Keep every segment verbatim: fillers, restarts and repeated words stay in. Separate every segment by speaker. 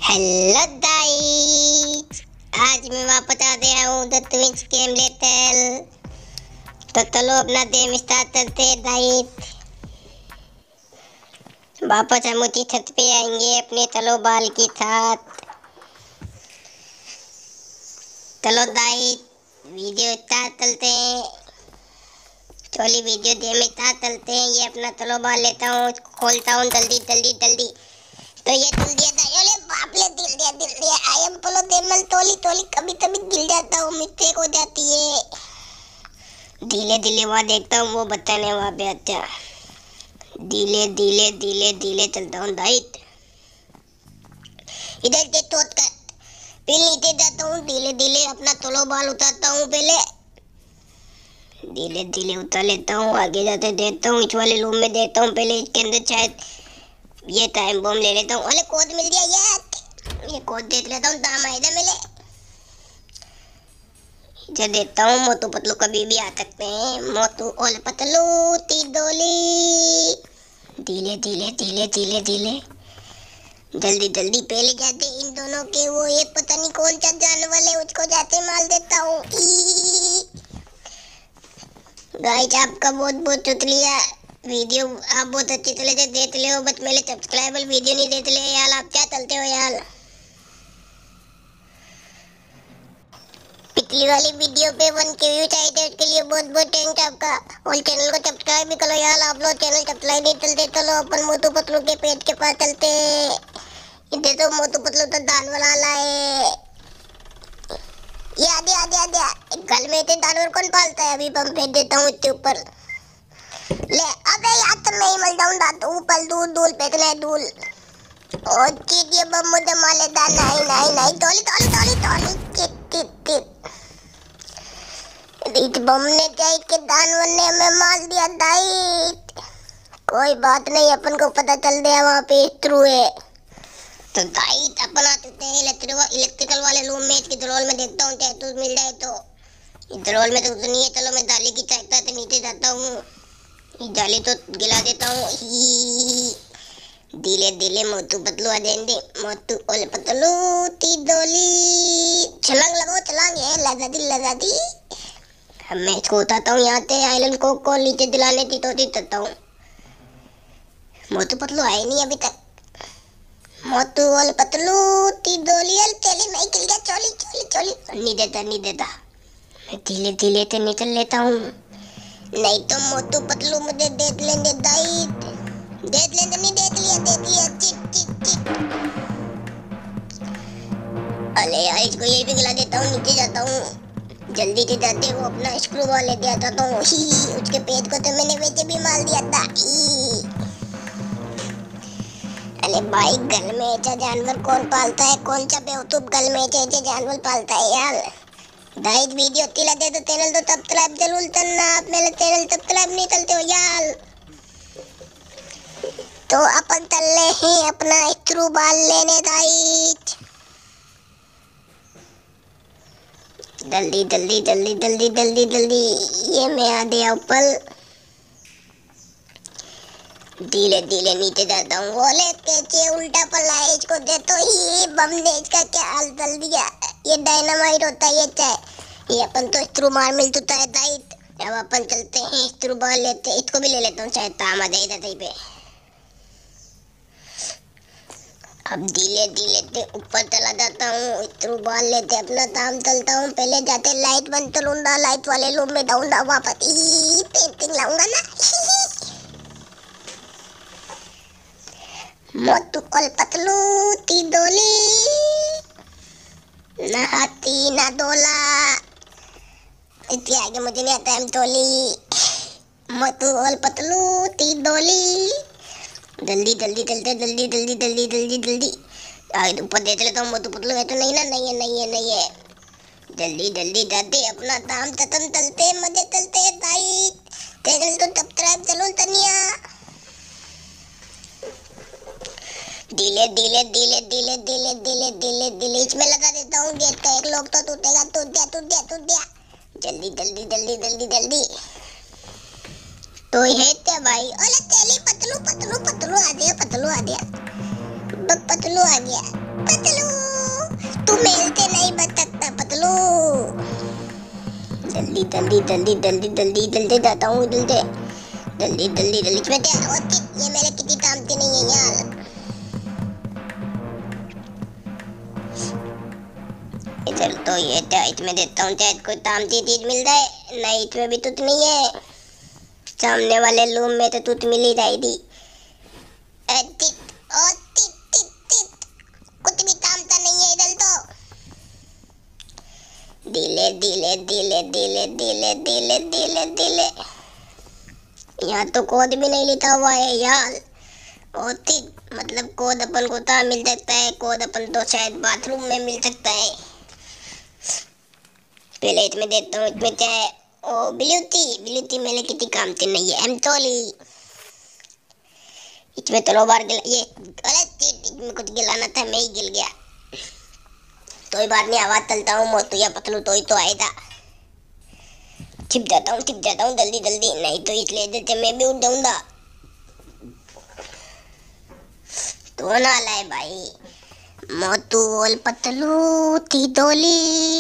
Speaker 1: Hello guys, आज मैं वापस आ गया हूँ द ट्विंस गेम लेटल। तो चलो अपना गेम स्टार्ट करते हैं गाइस। वापस हम ऊंची छत पे आएंगे अपने चलो बाल के साथ। चलो गाइस वीडियो स्टार्ट करते हैं। चलिए वीडियो गेम में स्टार्ट करते हैं। ये अपना चलो बाल लेता हूँ, खोलता हूँ जल्दी जल्दी जल्दी। तो ये दिल दिया था, अरे बाप रे दिल दिया दिल दिया। आई एम प्रो देमल तोली तोली कभी कभी गिर जाता हूँ, मिस्टेक हो जाती है। धीरे धीरे वहाँ देखता हूँ वो बताने वहाँ पे। अच्छा धीरे धीरे धीरे धीरे चलता हूँ डाइट। इधर से टोट कर फिर नीचे जाता हूँ। धीरे धीरे अपना तोलो बाल उतारता हूँ, पहले धीरे धीरे उतार लेता हूँ। आगे जाते देखता हूँ, इस वाले रूम में देखता हूँ पहले, इसके अंदर शायद ये टाइम बम ले लेता हूँ। अरे कोड मिल गया यार, ये कोड देख लेता हूँ, दाम आएगा मिले। इधर देखता हूँ, मोटू पतलू कभी भी आ सकते हैं। मोटू और पतलू तीदोली। धीरे धीरे धीरे धीरे धीरे जल्दी जल्दी पहले जाते इन दोनों के। वो एक पता नहीं कौन सा जानवर है, उसको जाते मार देता हूँ। गाइस आपका बहुत बहुत शुक्रिया। वीडियो आप बहुत अच्छी तरह से देख ले हो, बट मेरे सब्सक्राइबर वीडियो नहीं देख ले यार। आप क्या चलते हो यार। पिछली वाली वीडियो पे वन के व्यूज आए थे, उसके लिए बहुत बहुत थैंक्स आपका। और चैनल को सब्सक्राइब भी करो यार। आप लोग चैनल सब्सक्राइब नहीं चलते, चलो अपन मोटू पतलू के पेट के पास चलते। इधर तो मोटू पतलू तो जानवर आला है। ये आदि आदि आदि घर में थे जानवर कौन पालता है। अभी बम फेंक देता हूँ इसके ऊपर। ले अबे यार तो मैं ही मर जाऊंगा। तो ऊपर दूर दूर फेंकना है दूर। और चीज ये बम मुझे मार लेता। नहीं नहीं नहीं टोली टोली टोली टोली चिट चिट चिट। इस बम ने क्या के जानवर ने हमें मार दिया डाइट। कोई बात नहीं, अपन को पता चल गया वहाँ पे थ्रू है। तो डाइट अपन आते हैं इलेक्ट्रिकल वाले रूम में। इसके दरोल में देखता हूँ टैटू मिल जाए तो। इस दरोल में तो कुछ नहीं है। चलो मैं डाली की चाहता से नीचे जाता हूँ। जाली तो गिला देता हूँ। धीरे धीरे मोटू पतलू आ जाएंगे। मोटू और पतलू तीदोली। छलांग लगाओ छलांग, ये लगा दी लगा दी। अब मैं इसको उठाता हूँ यहाँ से। आइलैंड को को नीचे दिलाने की तो करता हूँ। मोटू पतलू आए नहीं अभी तक। मोटू और पतलू तीदोली चली मैं गिर गया। चोली चोली चोली नहीं देता नहीं देता। मैं धीरे धीरे से निकल लेता हूँ, नहीं तो मोटू पतलू मुझे देख लेंगे डाइट। देख लेंगे नहीं देख लिया देख लिया चिट चिट चिट। अरे यार इसको यही भी गिला देता हूँ। नीचे जाता हूँ जल्दी से जाते वो अपना स्क्रू बॉल लेके आता था। उसके पेट को तो मैंने वैसे भी मार दिया था। अरे भाई घर में ऐसा जानवर कौन पालता है। कौन सा बेवकूफ घर में ऐसे जानवर पालता है यार। गाइस वीडियो अच्छी लगे तो चैनल तो सब्सक्राइब जरूर करना। आप मेरे चैनल सब्सक्राइब नहीं करते हो यार। तो अपन चल रहे हैं अपना स्क्रू बॉल लेने गाइस। जल्दी जल्दी जल्दी जल्दी जल्दी जल्दी। ये मैं आ गया ऊपर। धीरे धीरे नीचे जाता हूँ। बोले कैसे उल्टा पला है, इसको दे तो ही बम ने इसका क्या हाल कर दिया। ये डायनामाइट होता है ये चाहे। ये अपन तो स्क्रू मार मिल चुका है डाइट। अब अपन चलते हैं स्क्रू बॉल लेते हैं। इसको भी ले लेता हूँ शायद काम आ जाए इधर पे। अब धीरे धीरे से ऊपर चला जाता हूँ। स्क्रू बॉल लेते अपना काम चलता हूँ। पहले जाते लाइट बंद करूंगा, लाइट वाले रूम में जाऊंगा वापस। पेंटिंग लाऊंगा ना। मोटू और पतलू तीदोली। ना हाथी ना डोला। इसके आगे मुझे नहीं आता है टोली। मोटू और पतलू तीदोली। जल्दी जल्दी चलते जल्दी जल्दी जल्दी जल्दी जल्दी। आगे ऊपर देख लेता हूँ मोटू पतलू है तो नहीं ना। नहीं है नहीं है नहीं है। जल्दी जल्दी जाते अपना दाम खत्म चलते मजे चलते गाइस। चैनल तो सब्सक्राइब जरूर करनिया। धीरे धीरे धीरे धीरे धीरे धीरे धीरे धीरे इसमें लगा देता हूँ गेट का। एक लोग तो टूटेगा। टूट गया टूट गया टूट गया। जल्दी जल्दी जल्दी जल्दी जल्दी। तो है क्या भाई। अरे तेली पतलू पतलू पतलू आ गया पतलू आ गया पतलू आ गया। पतलू तू मेलते नहीं बच सकता पतलू। जल्दी जल्दी जल्दी जल्दी जल्दी जल्दी जाता हूँ जल्दी जल्दी जल्दी जल्दी बेटे ये मेरे कितनी तामती नहीं है यार। इधर तो ये टाइट में देता हूँ शायद कोई तामती चीज मिल जाए। नहीं इसमें भी तुत नहीं है। सामने वाले रूम में तो तुत मिल ही जाएगी। कुछ भी तामता नहीं है इधर तो। धीले धीले धीले धीले धीले धीले धीले धीले। यहाँ तो कोड भी नहीं लिखा हुआ है यार। बहुत ही मतलब कोड अपन को कहाँ मिल सकता है। कोड अपन तो शायद बाथरूम में मिल सकता है। पहले इसमें देता हूँ इसमें चाहे ओ बिल्यूटी बिल्यूटी मेरे कितनी कामती नहीं है। एम तोली इसमें तो बार गिला ये गलत चीज इसमें कुछ गिलाना था मैं ही गिल गया। तो ही बार नहीं आवाज चलता हूँ मोतू या पतलू तो ही तो आएगा। छिप जाता हूँ छिप जाता हूँ जल्दी जल्दी नहीं तो इसलिए जैसे मैं भी उठ जाऊंगा। तो ना लाए भाई मोतू और पतलू थी डोली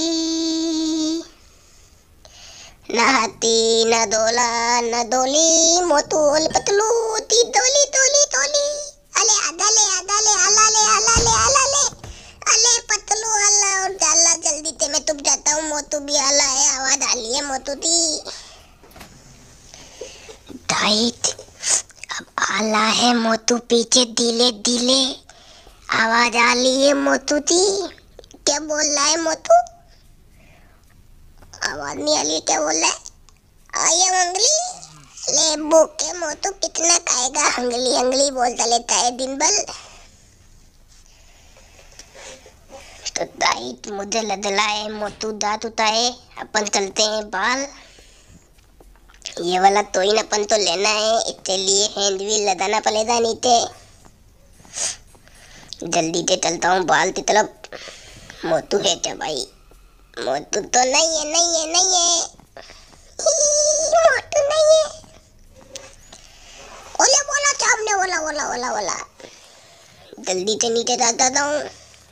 Speaker 1: न हाथी न डोला न डोली। मोतू और पतलू थी डोली डोली डोली। अले आदाले आदाले आलाले आलाले आलाले अले पतलू आला और डाला जल्दी ते मैं तुम जाता हूँ। मोतू भी आला है आवाज आली है मोतू थी डाइट अब आला है मोतू पीछे धीले धीले आवाज आ रही है मोतू थी। क्या बोल रहा है मोतू? आवाज नहीं आ रही क्या बोल रहा है? आई एम हंगली ले भूखे मोतू कितना खाएगा। हंगली हंगली बोलता लेता है दिन भर। तो दाइट मुझे लदलाए मोतू दांत उठाए अपन चलते हैं बाल। ये वाला तो ही अपन तो लेना है इसके लिए हैंड व्हील लगाना पड़ेगा नीचे। जल्दी से चलता हूँ बाल की तरफ। मोतू है क्या भाई? मोतू तो नहीं है नहीं है नहीं है मोतू नहीं है। ओले बोला सामने बोला बोला बोला बोला। जल्दी से नीचे जाता हूँ।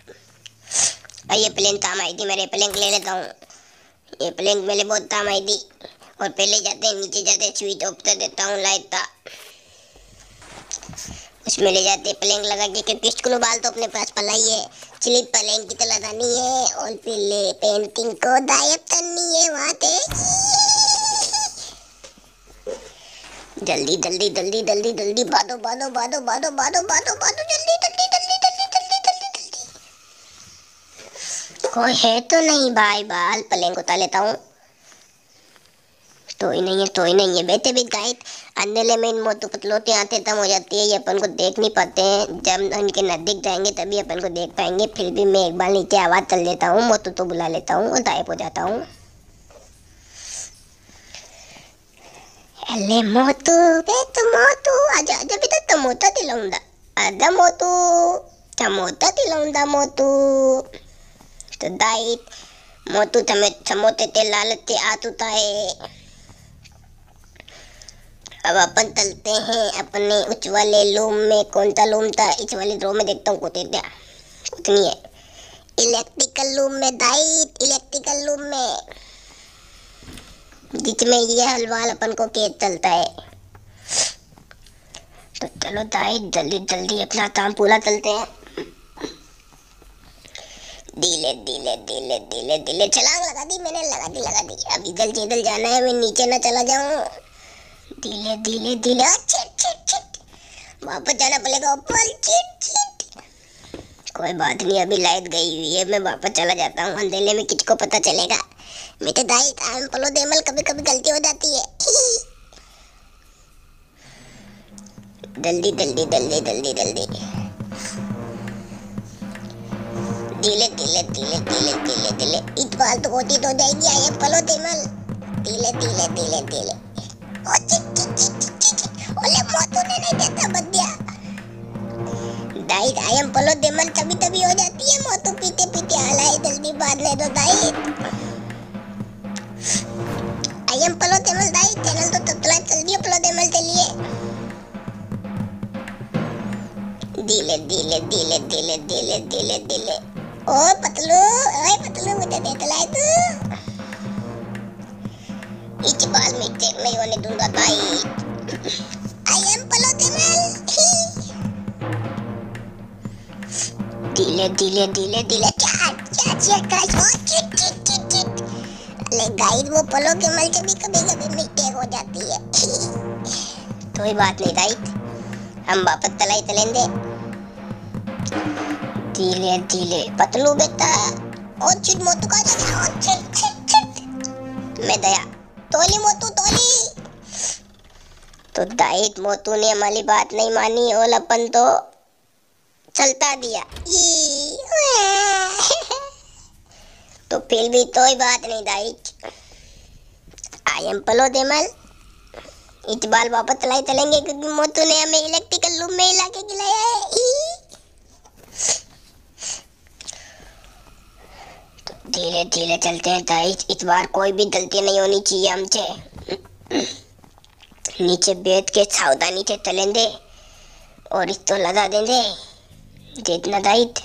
Speaker 1: ये प्लेन काम आई थी मेरे प्लेन ले लेता हूँ। ये प्लेन मेरे बहुत काम आई थी। और पहले जाते नीचे जाते स्विच ऑफ कर देता हूँ लाइट का। उसमें ले जाते प्लेन लगा के क्योंकि स्कूल बाल तो अपने पास पलाई है। स्लिप प्लेन की तरह लगानी है और फिर ले पेंटिंग को गायब करनी है वहाँ पे। जल्दी जल्दी जल्दी जल्दी जल्दी बादो बादो बादो बादो बादो बादो बादो जल्दी जल्दी जल्दी जल्दी जल्दी जल्दी जल्दी। कोई है तो नहीं भाई बाल प्लेन को उतार लेता हूँ। तो ही नहीं है तो ही नहीं है बेटे भी गाइड अंधेले में इन मोटू पतलों आते तम हो जाती है। ये अपन को देख नहीं पाते हैं। जब उनके नजदीक जाएंगे तभी अपन को देख पाएंगे। फिर भी मैं एक बार नीचे आवाज चल देता हूँ मोटू तो बुला लेता हूँ और गायब हो जाता हूँ। अरे मोटू बेटू मोटू आजा आजा बेटा टमोटा दिलाऊंगा। आजा मोटू टमोटा दिलाऊंगा मोटू। तो गाइड मोटू तमें समोते ते लालच से आ चुका है। अब अपन चलते हैं अपने उस वाले रूम में। कौन सा रूम था? इस वाले रूम में देखता हूँ कुछ क्या कुछ नहीं है। इलेक्ट्रिकल रूम में दाइट इलेक्ट्रिकल रूम में जिसमें ये हलवाल अपन को केस चलता है। तो चलो दाइट जल्दी जल्दी अपना काम पूरा चलते हैं। धीरे धीरे धीरे धीरे धीरे छलांग लगा दी मैंने लगा दी लगा दी। अब इधर से इधर जाना है मैं नीचे ना चला जाऊं। धीरे धीरे धीरे छिट छिट छिट वापस जाना पड़ेगा ऊपर। छिट छिट कोई बात नहीं अभी लाइट गई हुई है मैं वापस चला जाता हूँ। अंधेले में किसको पता चलेगा। मेरे दाइट आम पलो देमल कभी कभी गलती हो जाती है। जल्दी जल्दी जल्दी जल्दी जल्दी धीरे धीरे धीरे धीरे धीरे धीरे इस बार तो होती तो जाएगी। आए पलो देमल धीरे धीरे धीरे धीरे। ओले मोटू ने नहीं देता बद्या। दाइट आयम पलो देमल तभी तभी हो जाती है। मोटू पीते पीते आला है जल्दी बात ले दो दाइट। आयम पलो देमल दाइट चैनल तो ततला चल दियो पलो देमल चलिए। धीरे धीरे धीरे धीरे धीरे धीरे दिले। ओ पतलू, ओए पतलू मुझे दे तलाई तू। इच बाल मिस्टेक नहीं होने दूंगा भाई। आई एम पलो देमल। धीले धीले धीले धीले चाट चाट चाट गाइस। ओ चिट चिट चिट चिट। ले गाइस वो पलो के मल से भी कभी कभी मिस्टेक हो जाती है। कोई बात नहीं गाइस, हम वापस तलाई तलेंगे धीरे धीरे। पतलू बेटा ओ चिट मोतू का जा। ओ चिट चिट चिट। मैं दया तोली मोतू तोली। तो दाइट मोतू ने हमारी बात नहीं मानी और अपन तो चलता दिया। तो फिर भी कोई बात नहीं दाइट। आई एम पलो देमल। इस बार वापस चलाई चलेंगे क्योंकि मोतू ने हमें इलेक्ट्रिकल रूम में हिला के गिलाया है। तो धीरे धीरे चलते हैं दाइट। इस बार कोई भी गलती नहीं होनी चाहिए हमसे। नीचे बैठ के सावधानी से चलेंगे और इसको लगा देंगे। जितना दाइट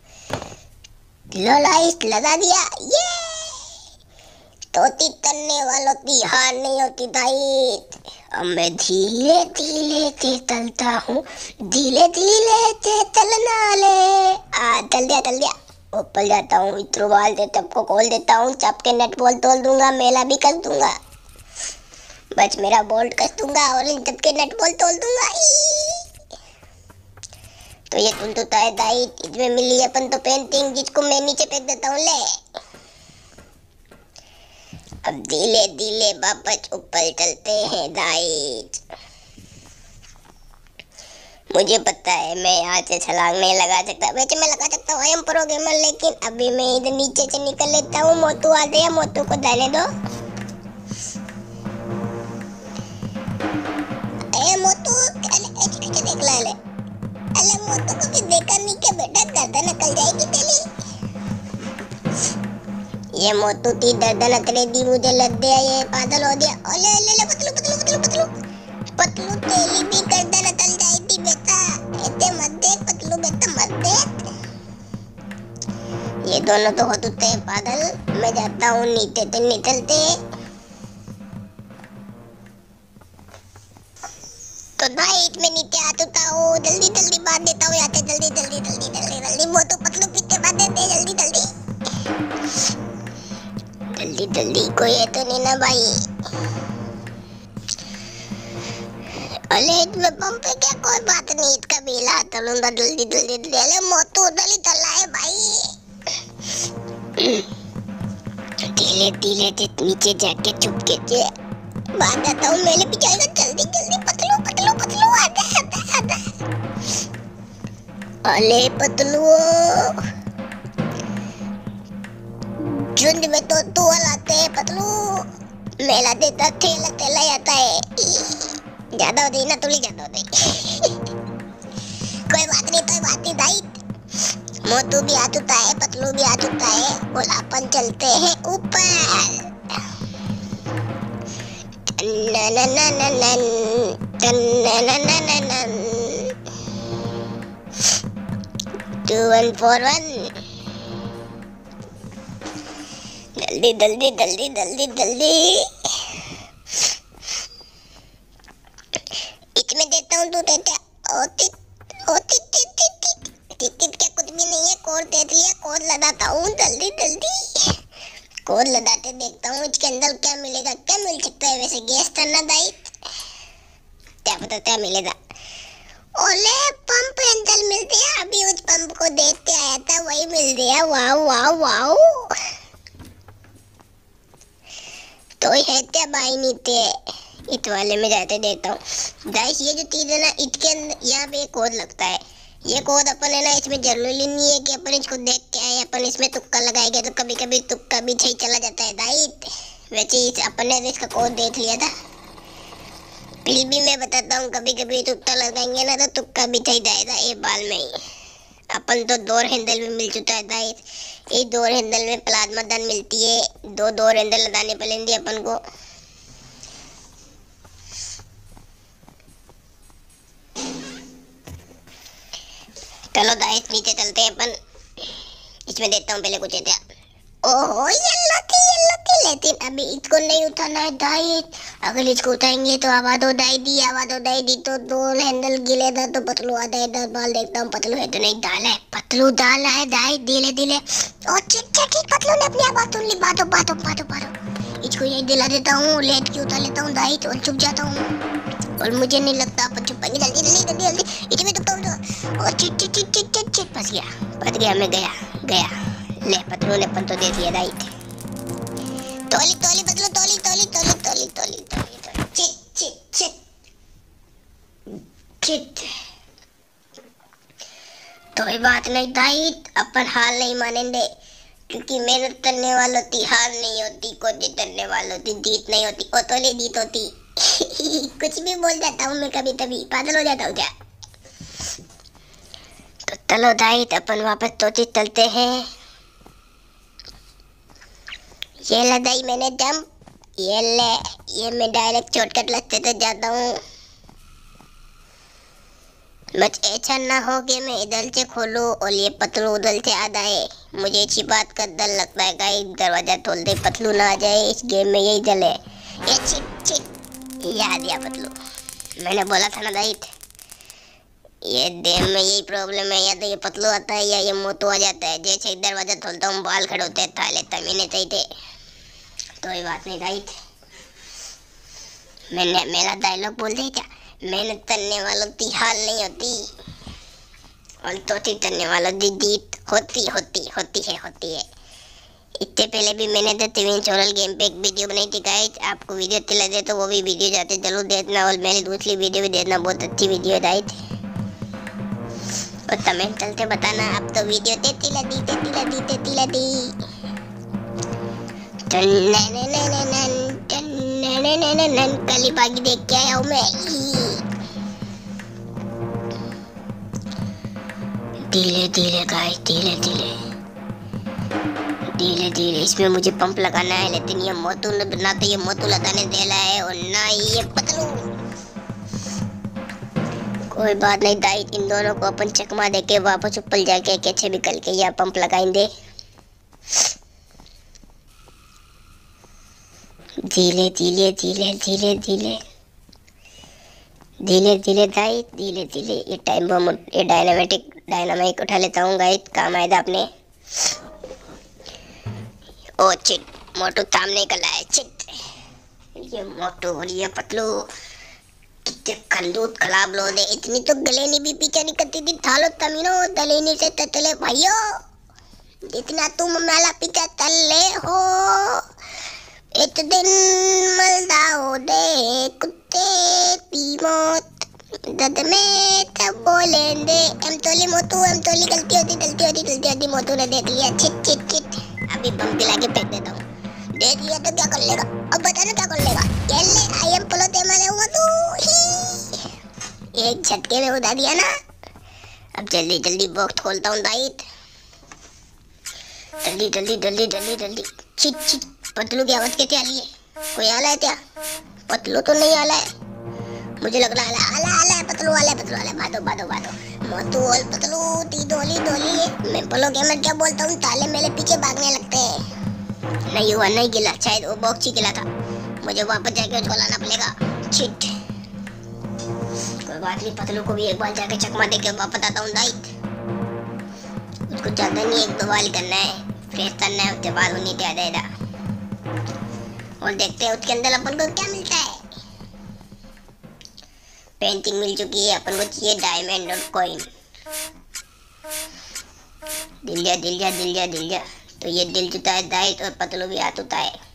Speaker 1: लो लाइट लगा दिया। ये तोती करने वालों की हार नहीं होती दाइट। अब मैं धीरे धीरे से चलता हूँ, धीरे धीरे से चलना ले। आ चल दिया चल दिया। ऊपर जाता हूँ, इत्र बाल दे सबको खोल देता हूँ, चप के नट बोल्ट तोड़ दूंगा, मेला भी कस दूंगा। बस मेरा बोल्ट कस दूंगा और इन सबके नट बोल्ट तोड़ दूंगा। तो ये तुम तो ताए दाइट इसमें मिली अपन तो पेंटिंग, जिसको मैं नीचे फेंक देता हूँ। ले अब धीरे धीरे वापस ऊपर चलते हैं दाइट। मुझे पता है मैं यहाँ से छलांग नहीं लगा सकता। वैसे मैं लगा सकता हूँ आई एम प्रो गेमर, लेकिन अभी मैं इधर नीचे से निकल लेता हूँ। मोतू आ गया, मोतू को जाने दो। ए मोतू देख ला ले। अरे मोतू को भी देखा नहीं के बेटा, गर्दन निकल जाएगी तेरी। ये मोतू ती गर्दन अतरे दी, मुझे लग गया, ये पागल हो गया। ओले ले ले पतलू पतलू पतलू पतलू पतलू तेरी भी गर्दन अतल जाएगी बेटा। ऐसे मत देख पतलू बेटा, मत देख। ये दोनों तो हो तुते पागल। मैं जाता हूँ नीचे से निकलते। तो दाइट में नीचे आ चुका हूँ। जल्दी जल्दी बांध देता हूँ यहाँ से। जल्दी जल्दी जल्दी जल्दी जल्दी। मोटू पतलू पीछे बांध देते। जल्दी जल्दी जल्दी जल्दी। कोई है तो नहीं ना भाई। अरे इसमें पंप पे क्या, कोई बात नहीं, इसका भी इला चलूंगा। जल्दी जल्दी जल्दी। अरे मोटू जल्दी चलाए भाई। धीरे धीरे नीचे जाके चुपके से बांध देता हूँ। मेरे पीछे आएगा। जल्दी जल्दी पतलू पतलू पतलू आजा आजा आजा। अरे पतलू झुंड में तो तू लाते है पतलू। मेला देता ठेला ठेला आता है। ज्यादा हो गई ना, तुली ज्यादा हो गई। कोई बात नहीं कोई बात नहीं दाइट। मोटू भी आ चुका है, पतलू भी आ चुका है। और अपन चलते हैं ऊपर। Two one four one. जल्दी जल्दी जल्दी जल्दी जल्दी। इसमें देता हूँ तू देता। ओ टिट ओ टिट टिट टिट टिट टिट टिट क्या कुछ भी नहीं है। कोड दे दिया, कोड लगाता हूँ। जल्दी जल्दी कोड लगाते देखता हूँ इसके अंदर क्या मिलेगा। क्या मिल सकता है वैसे, गैस करना दाइट। क्या पता क्या मिलेगा। ओले पंप अंदर मिल गया। अभी उस पंप को देख के आया था, वही मिल गया। वाह वाह वाह। तो है क्या भाई नीचे इत वाले में जाते देता हूँ गाइस। ये जो चीज है ना, इसके अंदर यहाँ पे कोड लगता है। ये कोड अपन है ना, इसमें जरूरी नहीं है कि अपन इसको देख के आए। अपन इसमें तुक्का लगाएंगे तो कभी कभी तुक्का भी सही चला जाता है दाइट। वैसे इस अपन ने इसका कोड देख लिया था। फिर भी मैं बताता हूँ, कभी कभी तुक्का लगाएंगे ना तो तुक्का भी सही जाएगा। ये बाल में ही अपन तो डोर हैंडल भी मिल चुका है गाइस। इस डोर हैंडल में प्लाज्मा गन मिलती है। दो डोर हैंडल लगाने पड़ेंगे अपन को। चलो गाइस नीचे चलते हैं अपन। इसमें देता हूँ पहले कुछ एहतिया। ओहो येलो थी येलो थी, लेकिन अभी इसको नहीं उठाना है दाई। अगर इसको उठाएंगे तो आवाज हो दाई दी, आवाज हो दाई दी तो दो हैंडल गिले था तो पतलू आता है इधर। बाल देखता हूँ पतलू है तो नहीं, डाला है पतलू, डाला है दाई धीरे धीरे। और चिट चिट पतलू ने अपनी आवाज सुन ली। बातो बातो बातो बातो इसको यही दिला देता हूँ, लेट के उठा लेता हूँ दाई और छुप जाता हूँ। और मुझे नहीं लगता अपन छुप पाएंगे। जल्दी जल्दी जल्दी जल्दी इधर में दुखता हूँ। और चिट चिट चिट चिट चिट चिट फंस गया, फंस गया मैं, गया गया। ले पतलू ने पन तो दे दिया दाई। तोली तोली पतलू तोली तोली तोली तोली तोली तोली चिट चिट चिट चिट। कोई बात नहीं दाई, अपन हार नहीं मानेंगे, क्योंकि मेहनत करने वालों की हार नहीं होती, कोशिश करने वालों की जीत नहीं होती। ओ तोली जीत होती। कुछ भी बोल जाता हूँ मैं, कभी कभी पागल हो जाता हूँ क्या। तो चलो दाई अपन वापस तोची चलते हैं। ये ले दाई मैंने जंप, ये ले, ये मैं डायरेक्ट शॉर्टकट लगते तो जाता हूँ। बस ऐसा ना हो कि मैं इधर से खोलूं और ये पतलू उधर से आ जाए। मुझे इसी बात का डर लगता है गाइस, दरवाजा खोल दे पतलू ना आ जाए। इस गेम में यही डर है। ये चिट चिट याद दिया पतलू, मैंने बोला था ना दाई, ये गेम में यही प्रॉब्लम है, या तो ये पतलू आता है या ये मोटू आ जाता है। जैसे ही दरवाजा खोलता हूँ बाल खड़े होते था लेता मैंने चाहिए। कोई बात नहीं दाई, मैंने मेरा डायलॉग बोल दिया क्या, मेहनत करने वालों की हार नहीं होती और तोती करने वालों की जीत होती होती होती है होती है। इससे पहले भी मैंने तो टीवी चैनल गेम पे एक वीडियो बनाई थी गाइस, आपको वीडियो अच्छी लगे तो वो भी वीडियो जाते जरूर देखना, और मेरी दूसरी वीडियो भी देखना, बहुत अच्छी वीडियो गाइस। और कमेंट चलते बताना आप तो वीडियो देती लगी देती लगी देती लगी। कली बागी देख के आया हूँ मैं। धीरे धीरे गाइस, धीरे धीरे धीरे धीरे इसमें मुझे पंप लगाना है, लेकिन ये मोटू ना तो ये मोटू लगाने दे रहा है और ना ये पतलू। कोई बात नहीं दाई, इन दोनों को अपन चकमा देके वापस ऊपर जाके कैसे भी कल के यहाँ पंप लगाएंगे। धीरे धीरे धीरे धीरे धीरे धीरे धीरे दाई धीरे धीरे। ये टाइम बम, ये डायनामेटिक डायनामाइट उठा लेता हूँ गाइस, काम आएगा अपने। ओ चिट, मोटू सामने का लाया चिट। ये मोटू और ये पतलू कितने खंडूत खराब लोग हैं। इतनी तो गलेनी भी पीछे नहीं करती थी, थालो तमीनो दलेनी से ततले भाइयों, जितना तुम मेला पीछे तले हो एक दिन मलदा हो दे कुत्ते पी मौत दद में तब बोलेंगे। एम तोली मोटू, एम तोली गलती होती गलती होती गलती होती। मोटू ने देख लिया, चिट चिट चिट। अभी बम दिला के फेंक देता हूँ। देख लिया तो क्या कर लेगा, अब बता ना क्या कर लेगा। ये ले आई एम प्लो ते मारे मोटू ही, एक झटके में उड़ा दिया ना। अब जल्दी जल्दी बॉक्स खोलता हूँ दाइट, जल्दी जल्दी जल्दी जल्दी जल्दी। चिट चिट, पतलू की आवाज कैसे आ रही है, कोई आला है क्या। पतलू तो नहीं आला है, मुझे लग रहा है आला आला है, पतलू आला है पतलू आला है। भादो भादो भादो मोटू और पतलू ती डोली डोली। मैं बोलो गेमर क्या बोलता हूँ, ताले मेरे पीछे भागने लगते हैं। नहीं हुआ, नहीं गिला, शायद वो बॉक्स ही गिला था, मुझे वापस जाके उसको लाना पड़ेगा। चिट, कोई बात नहीं, पतलू को भी एक बार जाके चकमा देके वापस आता हूँ दाइट। उसको ज्यादा नहीं, एक दो बार करना है, फ्रेश करना है, उसके बाद होनी क्या जाएगा। और देखते हैं उसके अंदर अपन को क्या मिलता है। पेंटिंग मिल चुकी है, अपन को चाहिए डायमंड और कॉइन। दिल जा दिल जा दिल जा दिल जा। तो ये दिल जुटा है दाइट और पतलू भी हाथ उठा है।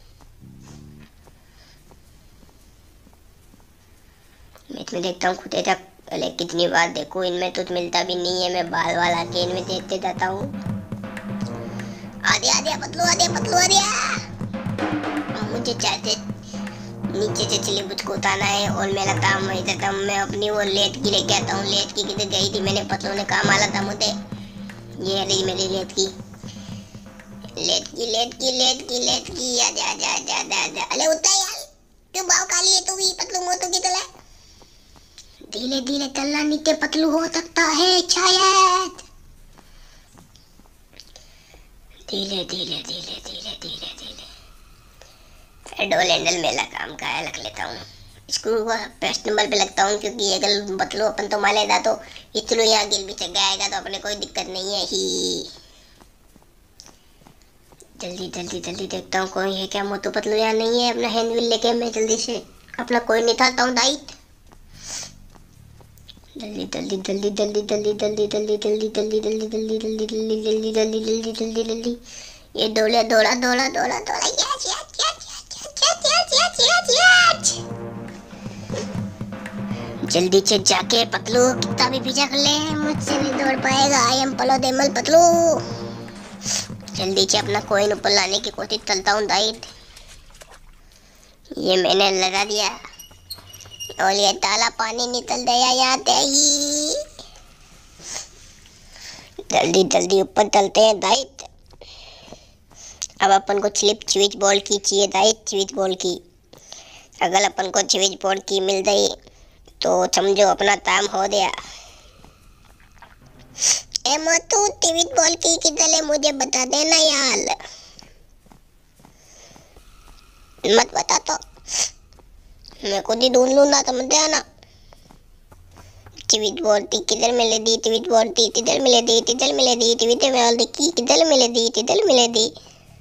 Speaker 1: मैं इसमें देखता हूँ खुद तक, पहले कितनी बार देखो, इनमें तो मिलता भी नहीं है। मैं बाल वाला के इनमें देखते जाता हूँ। आधे आधे पतलू आधे पतलू आधे। मुझे चाहते नीचे से चली मुझको उतारना है और मेरा काम वही था। मैं अपनी वो लेट की लेके आता हूँ। लेट की किधर गई थी, मैंने पतलू ने काम आला था मुझे। ये रही मेरी लेट की लेट की लेट की लेट की लेट की। आजा आजा आजा आजा आजा। अरे उठा यार, क्यों भाव काली है तू भी पतलू मोटू की तरह। धीरे धीरे चलना, नीचे पतलू हो सकता है शायद। धीरे धीरे धीरे धीरे धीरे धीरे डोल हैंडल मेला काम का है, रख लेता हूँ इसको फर्स्ट नंबर पे लगता हूँ, क्योंकि अगर बतलो अपन तो मालेदा तो इतलो यहाँ गिल भी चढ़ जाएगा तो अपने कोई दिक्कत नहीं है ही। जल्दी जल्दी जल्दी देखता हूँ कोई है क्या। मोटू पतलू यहाँ नहीं है, अपना हैंड व्हील लेके मैं जल्दी से अपना कोई निकालता हूँ दाइट। जल्दी जल्दी जल्दी जल्दी जल्दी जल्दी जल्दी जल्दी जल्दी जल्दी जल्दी जल्दी जल्दी जल्दी जल्दी जल्दी जल्दी जल्दी ये दौड़ा दौड़ा दौड़ा दौड़ा दौड़ा yes yes yes yes yes yes yes yes. जल्दी से जाके पतलू कितना भी पीछा कर ले मुझसे नहीं दौड़ पाएगा। आई एम पलो देमल पतलू। जल्दी से अपना कोइन ऊपर लाने की कोशिश करता हूँ दाइट। ये मैंने लगा दिया और ये ताला पानी निकल गया यहाँ से ही। जल्दी जल्दी ऊपर चलते हैं दाइट। अब अपन को स्लिप स्विच बोर्ड की चाहिए दाइट, स्विच बोर्ड की। अगर अपन को स्विच बोर्ड की मिल गई तो समझो अपना काम हो गया। ए मोटू स्विच बोर्ड की किधर है मुझे बता देना यार, मत बता तो मैं खुद ही ढूंढ लूंगा, समझ गया ना। स्विच बोर्ड की किधर मिले दी, स्विच बोर्ड की किधर मिले दी, किधर मिले दी, स्विच बोर्ड की किधर मिले दी, किधर मिले दी।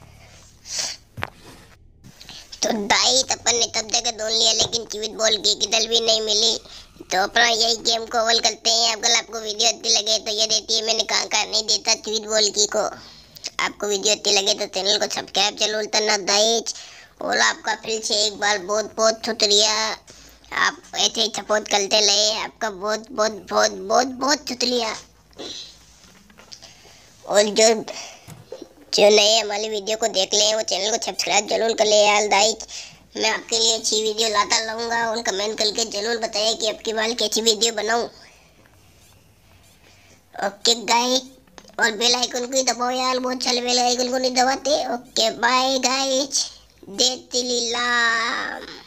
Speaker 1: तो दाइट अपन ने तब जगह ढूंढ लिया लेकिन स्विच बोर्ड की किधर भी नहीं मिली। तो अपना यही गेम को ओवल करते हैं। अगर आपको वीडियो अच्छी लगे तो ये देती है, मैंने कहा कहा नहीं देता स्विच बोर्ड की को। आपको वीडियो अच्छी लगे तो चैनल को सब्सक्राइब जरूर करना दाइट। और आपका फिर से एक बार बहुत बहुत शुक्रिया, आप ऐसे ही सपोर्ट करते रहे। आपका बहुत बहुत बहुत बहुत बहुत शुक्रिया। और जो जो नए हमारी वीडियो को देख ले वो चैनल को सब्सक्राइब जरूर कर ले यार दाइट। मैं आपके लिए अच्छी वीडियो लाता रहूँगा और कमेंट करके जरूर बताइए कि आपकी बाल कैसी वीडियो बनाऊँ। ओके गाइस, और बेल आइकन को दबाओ यार, बहुत सारे बेल आइकन को नहीं दबाते। ओके बाय गाइस, जय श्री राम।